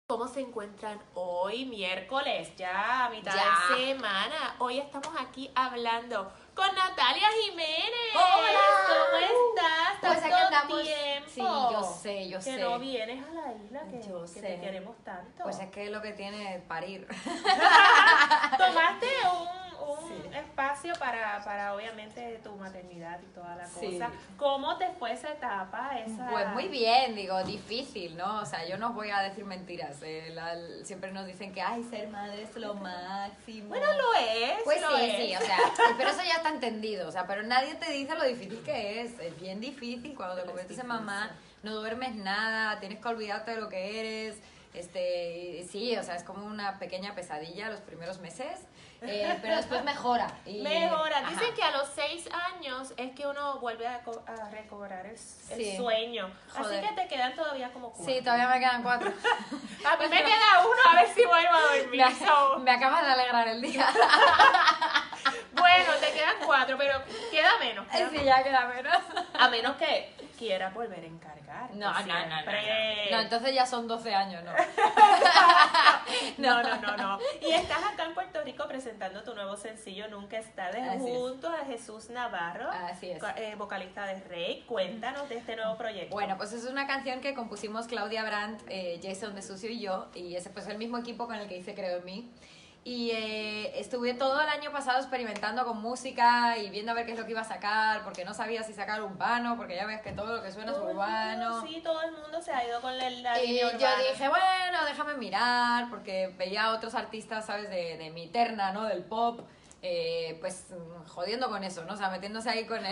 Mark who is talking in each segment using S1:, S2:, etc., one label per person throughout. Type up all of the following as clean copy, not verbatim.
S1: ¿Cómo se encuentran hoy, miércoles, ya a mitad de semana? Hoy estamos aquí hablando con Natalia Jiménez.
S2: ¡Hola!
S1: ¿Cómo estás?
S2: Pues aquí
S1: Tanto
S2: andamos.
S1: tiempo.
S2: Sí, yo sé.
S1: Que no vienes a la isla, que
S2: sé.
S1: te queremos tanto.
S2: Pues es que lo que tiene parir.
S1: Tomaste un
S2: Sí.
S1: espacio para obviamente tu maternidad y toda la cosa.
S2: Sí.
S1: ¿Cómo te fue esa etapa?
S2: Pues muy bien, digo, difícil, ¿no? O sea, yo no os voy a decir mentiras. Siempre nos dicen que, ay, ser madre es lo máximo.
S1: Bueno, lo es.
S2: Pues
S1: lo
S2: sí,
S1: es.
S2: sí, o sea, pero eso ya está entendido, o sea, pero nadie te dice lo difícil que es. Es bien difícil cuando te conviertes en mamá, no duermes nada, tienes que olvidarte de lo que eres. Sí, o sea, es como una pequeña pesadilla los primeros meses, pero después mejora.
S1: Mejora.
S2: Ajá.
S1: Dicen que a los 6 años es que uno vuelve a recobrar el sueño.
S2: Joder.
S1: Así que te quedan todavía como 4.
S2: Sí, todavía me quedan 4.
S1: A mí me queda uno, a ver si vuelvo a dormir.
S2: Me acabas de alegrar el día.
S1: Bueno, te quedan 4, pero queda menos.
S2: Sí, ya queda menos.
S1: A menos que quieras volver a encargar.
S2: No,
S1: Siempre.
S2: no, entonces ya son 12 años, ¿no?
S1: No. Y estás acá en Puerto Rico presentando tu nuevo sencillo Nunca es tarde, junto a Jesús Navarro,
S2: Así es.
S1: Vocalista de Rey. Cuéntanos de este nuevo proyecto.
S2: Bueno, pues es una canción que compusimos Claudia Brandt, Jason de Sucio y yo, y ese pues el mismo equipo con el que hice Creo en mí. Y estuve todo el año pasado experimentando con música y viendo a ver qué es lo que iba a sacar, porque no sabía si sacar urbano, porque ya ves que todo lo que suena es urbano.
S1: Sí, todo el mundo se ha ido con la
S2: Y
S1: línea
S2: yo
S1: urbana.
S2: dije, bueno, déjame mirar, porque veía a otros artistas, ¿sabes? De mi terna, ¿no? Del pop, pues jodiendo con eso, ¿no? O sea, metiéndose ahí con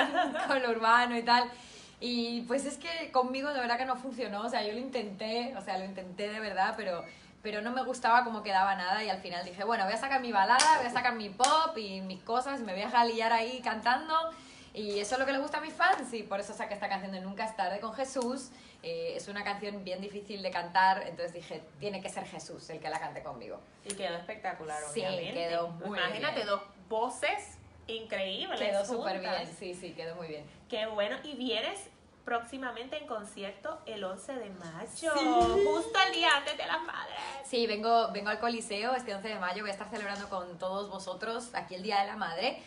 S2: lo urbano y tal. Y pues es que conmigo de verdad que no funcionó, o sea, yo lo intenté de verdad, pero no me gustaba cómo quedaba nada y al final dije, bueno, voy a sacar mi balada, voy a sacar mi pop y mis cosas, me voy a liar ahí cantando y eso es lo que le gusta a mis fans y por eso saqué esta canción de Nunca es tarde con Jesús. Es una canción bien difícil de cantar, entonces dije, tiene que ser Jesús el que la cante conmigo.
S1: Y quedó espectacular,
S2: Sí,
S1: obviamente.
S2: quedó muy
S1: Imagínate,
S2: bien.
S1: dos voces increíbles.
S2: Quedó súper
S1: juntas.
S2: bien, sí, quedó muy bien.
S1: Qué bueno. Y vienes próximamente en concierto el 11 de mayo,
S2: Sí.
S1: justo el día antes de las madres.
S2: Sí, vengo al Coliseo este 11 de mayo, voy a estar celebrando con todos vosotros aquí el Día de la Madre.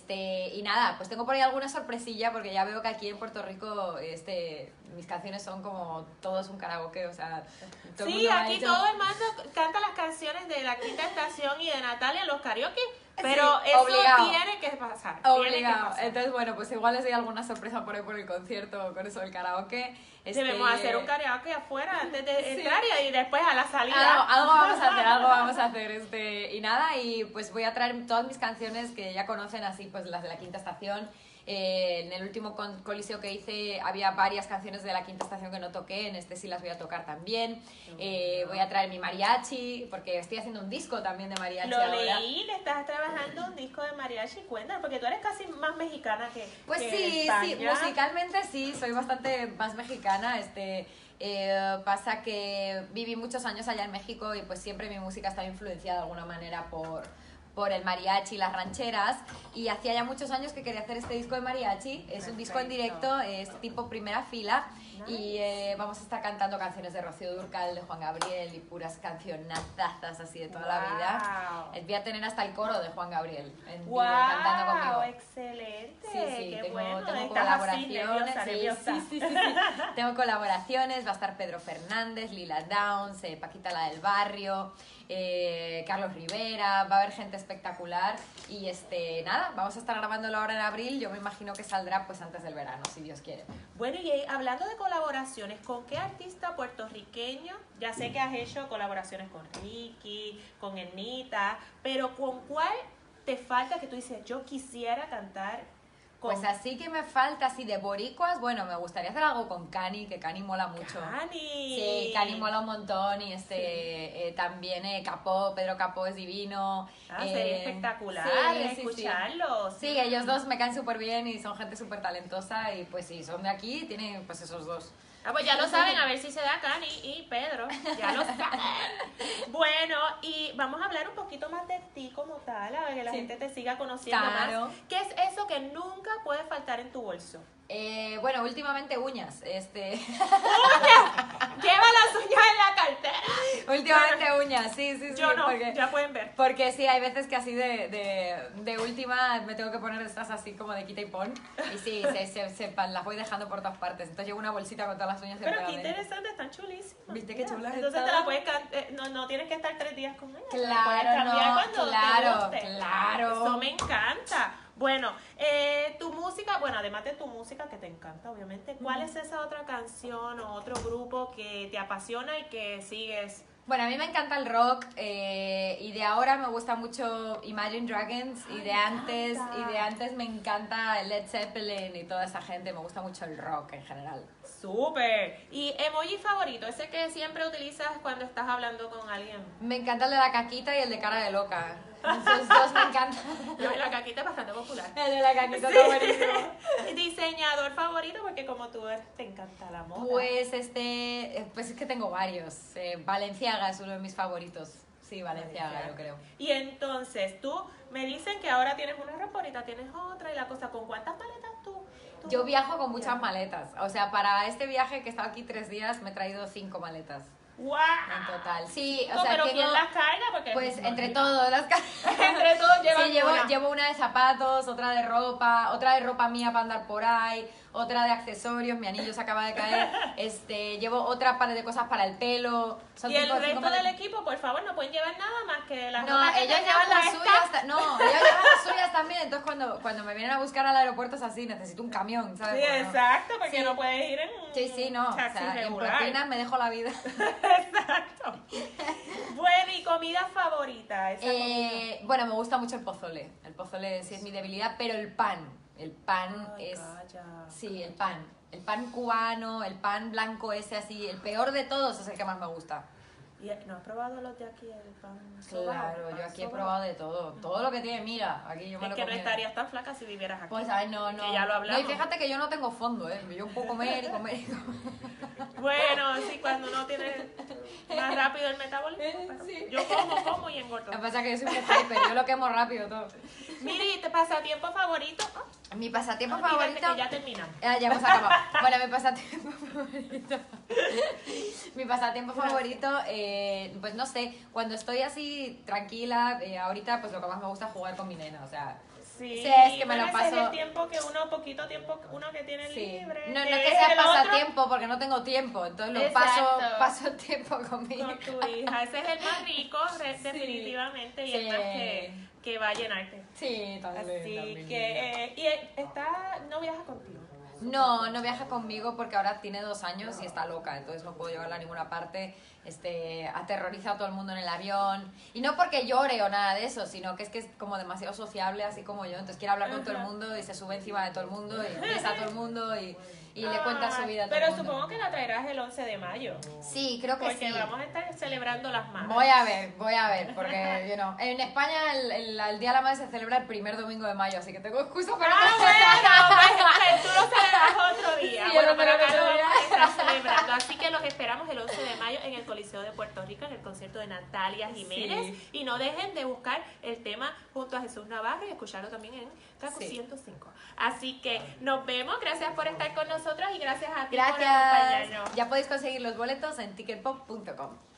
S2: Y nada, pues tengo por ahí alguna sorpresilla porque ya veo que aquí en Puerto Rico mis canciones son como todos un karaoke, o sea, todo el
S1: Sí,
S2: mundo me ha
S1: aquí
S2: dicho-
S1: todo el mundo canta las canciones de La Quinta Estación y de Natalia en los karaoke, pero
S2: Sí,
S1: eso
S2: obligado.
S1: tiene que pasar. Tiene que
S2: Obligado.
S1: pasar.
S2: Entonces, bueno, pues igual les doy alguna sorpresa por ahí por el concierto con eso del karaoke.
S1: Debemos hacer un karaoke afuera antes de entrar y después a la salida.
S2: Algo vamos a hacer, y nada, y pues voy a traer todas mis canciones que ya conocen, así pues las de La Quinta Estación. En el último coliseo que hice había varias canciones de La Quinta Estación que no toqué, en este sí las voy a tocar también. Voy a traer mi mariachi, porque estoy haciendo un disco también de mariachi
S1: Lo
S2: ahora.
S1: leí, le estás trabajando un disco de mariachi, cuéntame, porque tú eres casi más mexicana que
S2: Pues
S1: que
S2: sí,
S1: España.
S2: musicalmente sí, soy bastante más mexicana. Pasa que viví muchos años allá en México y pues siempre mi música estaba influenciada de alguna manera por el mariachi y las rancheras, y hacía ya muchos años que quería hacer este disco de mariachi. Es un disco en directo, es tipo primera fila, y vamos a estar cantando canciones de Rocío Dúrcal, de Juan Gabriel y puras cancionazazas así de toda la vida. Voy a tener hasta el coro de Juan Gabriel en vivo, cantando conmigo.
S1: Excelente.
S2: Sí,
S1: qué
S2: tengo
S1: bueno. Estás así,
S2: colaboraciones.
S1: nerviosa.
S2: Sí. Tengo colaboraciones, va a estar Pedro Fernández, Lila Downs, Paquita la del Barrio, Carlos Rivera, va a haber gente espectacular y nada, vamos a estar grabándolo ahora en abril, yo me imagino que saldrá pues antes del verano, si Dios quiere.
S1: Bueno, y hablando de colaboraciones, ¿con qué artista puertorriqueño? Ya sé que has hecho colaboraciones con Ricky, con Ernita, pero ¿con cuál te falta que tú dices, yo quisiera cantar con
S2: Pues así que me falta, así de boricuas, bueno, me gustaría hacer algo con Cani, que Cani mola mucho.
S1: Cani?
S2: Sí, Cani mola un montón y también Pedro Capó es divino.
S1: Sería espectacular escucharlos.
S2: Sí, ellos dos me caen súper bien y son gente súper talentosa y pues sí, son de aquí, tienen pues esos dos.
S1: Pues ya lo saben, a ver si se da Cani y Pedro, ya lo saben. Bueno, y vamos a hablar un poquito más de ti como tal, a ver que la gente te siga conociendo
S2: Claro.
S1: más. ¿Qué es eso que nunca puede faltar en tu bolso?
S2: Bueno, últimamente uñas.
S1: ¡Uñas! Lleva las uñas en la cartera.
S2: últimamente uñas, sí,
S1: Yo no,
S2: porque,
S1: ya pueden ver.
S2: porque sí, hay veces que así de última me tengo que poner estas así como de quita y pon. Y sí, las voy dejando por todas partes. Entonces llevo una bolsita con todas las uñas
S1: Pero
S2: siempre
S1: qué
S2: adentro.
S1: interesante, están chulísimas.
S2: ¿Viste qué chulas
S1: Entonces te
S2: están?
S1: la puedes no tienes que estar 3 días con ella. te la puedes
S2: Claro,
S1: cambiar
S2: no,
S1: cuando te
S2: claro,
S1: guste.
S2: claro.
S1: Eso me encanta. Bueno, tu música, bueno, además de tu música que te encanta, obviamente, ¿cuál es esa otra canción o otro grupo que te apasiona y que sigues?
S2: Bueno, a mí me encanta el rock y de ahora me gusta mucho Imagine Dragons y de antes me encanta Led Zeppelin y toda esa gente, me gusta mucho el rock en general.
S1: ¡Súper! ¿Y emoji favorito? Ese que siempre utilizas cuando estás hablando con alguien.
S2: Me encanta el de la caquita y el de cara de loca. Esos dos me encantan.
S1: La caquita es bastante popular.
S2: El de la caquita está buenísimo.
S1: ¿Diseñador favorito? Porque como tú te encanta la moda.
S2: Pues pues es que tengo varios. Balenciaga es uno de mis favoritos. Sí, Balenciaga, yo creo.
S1: Y entonces, tú me dicen que ahora tienes una ropa, ahorita tienes otra y la cosa, ¿con cuántas maletas tú?
S2: Yo viajo con muchas maletas. O sea, para este viaje que he estado aquí 3 días me he traído 5 maletas.
S1: ¡Wow!
S2: En total. Sí, o sea,
S1: pero
S2: tengo,
S1: ¿quién las carga? Porque
S2: pues entre todos las
S1: entre todos llevan
S2: sí,
S1: una.
S2: llevo una de zapatos, otra de ropa mía para andar por ahí, otra de accesorios, mi anillo se acaba de caer, llevo otra par de cosas para el pelo. Son
S1: Y el
S2: 5
S1: resto del equipo, por favor, no pueden llevar nada más que las
S2: No,
S1: ropas que
S2: ellos
S1: tengan
S2: llevan las
S1: puestas.
S2: suyas, ellos llevan las suyas también, entonces cuando me vienen a buscar al aeropuerto es así, necesito un camión,
S1: Sí,
S2: ¿sabes? Porque no-
S1: exacto, porque
S2: Sí.
S1: no puedes ir en
S2: Sí, no, o
S1: taxi
S2: sea, en
S1: regular.
S2: propinas me dejo la vida.
S1: Exacto. Bueno, ¿y comida favorita? Esa comida.
S2: Bueno, me gusta mucho el pozole sí es mi debilidad, pero el pan
S1: Ay,
S2: es...
S1: calla.
S2: Sí, el pan cubano, el pan blanco ese así, el peor de todos es el que más me gusta.
S1: ¿Y no has probado los de aquí, el pan
S2: Claro, yo aquí he probado de todo lo que tiene, mira, aquí yo me
S1: Es
S2: lo
S1: que
S2: he
S1: no
S2: comido.
S1: estarías tan flaca si vivieras aquí.
S2: Pues, ay, no.
S1: Que ya lo hablamos.
S2: No, y fíjate que yo no tengo fondo, yo puedo comer y comer y comer.
S1: Bueno, sí, cuando uno tiene más rápido el metabolismo. pero
S2: Sí.
S1: Yo como y engordo.
S2: Lo que pasa es que yo soy muy hyper, yo lo quemo rápido todo.
S1: Miri, ¿te pasatiempo favorito?
S2: Mi pasatiempo
S1: Olvídate
S2: favorito...
S1: que ya terminamos.
S2: Ya hemos acabado. Bueno, mi pasatiempo favorito. Mi pasatiempo favorito, pues no sé, cuando estoy así tranquila, ahorita pues lo que más me gusta es jugar con mi nena, o sea.
S1: Sí,
S2: Sí, es que me lo
S1: bueno, ese es
S2: paso-
S1: el tiempo que poquito tiempo uno que tiene
S2: Sí.
S1: libre.
S2: No es
S1: que
S2: que sea
S1: el otro
S2: pasatiempo porque no tengo tiempo, entonces lo
S1: Exacto.
S2: paso el tiempo con mi
S1: con
S2: hija.
S1: tu hija. Ese es el más rico, definitivamente, y el
S2: Sí.
S1: más que va a llenarte.
S2: Sí, también.
S1: Así que, no viaja contigo.
S2: No viaja conmigo porque ahora tiene 2 años y está loca, entonces no puedo llevarla a ninguna parte. Aterroriza a todo el mundo en el avión. Y no porque llore o nada de eso, sino que es como demasiado sociable, así como yo. Entonces quiere hablar con todo el mundo y se sube encima de todo el mundo y besa a todo el mundo y le cuenta su vida a todo
S1: Pero
S2: el mundo.
S1: supongo que la traerás el 11 de mayo.
S2: Sí, creo que
S1: Porque
S2: sí.
S1: vamos a estar celebrando las madres.
S2: Voy a ver, porque en España el Día de la Madre se celebra el primer domingo de mayo, así que tengo excusa para
S1: Bueno, tú lo celebras otro día.
S2: Sí,
S1: Bueno,
S2: yo lo
S1: pero acá
S2: celebro
S1: lo
S2: otro
S1: vamos a estar celebrando. Así que los esperamos el 11 de mayo en el Coliseo de Puerto Rico, en el concierto de Natalia Jiménez.
S2: Sí.
S1: Y no dejen de buscar el tema junto a Jesús Navarro y escucharlo también en Caco
S2: Sí.
S1: 105. Así que nos vemos. Gracias por estar con nosotros y gracias a ti por
S2: Gracias.
S1: acompañarnos.
S2: Ya podéis conseguir los boletos en ticketpop.com.